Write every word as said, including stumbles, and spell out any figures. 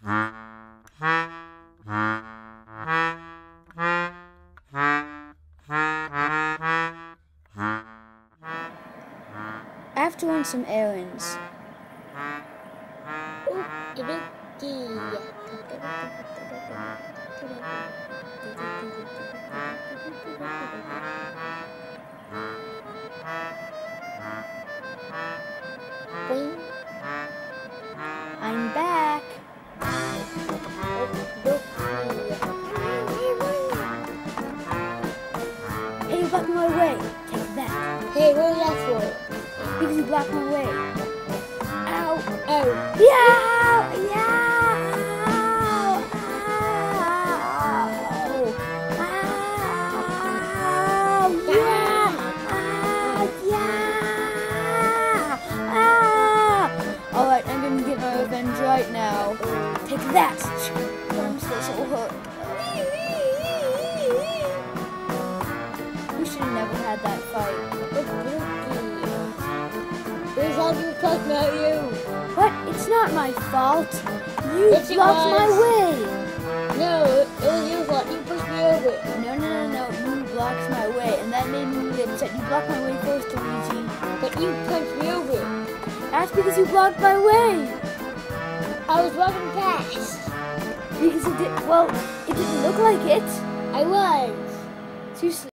I have to run some errands. I'm back. Hey, you blocked my way. Take that. Hey, what was that for? Because you blocked my way. Ow. Oh. Yeah. Yeah. Right now. Take that! I'm still so hurt. We should have never had that fight. There's all your talking about you. What? It's not my fault. You yes, blocked my way. No, it was your fault. You pushed me over. No, no, no, no. You blocked my way, and that made me really upset. You blocked my way first, Luigi. But you punched me over. That's because you blocked my way. I was walking fast. Because it did, well, it didn't look like it. I was. Seriously.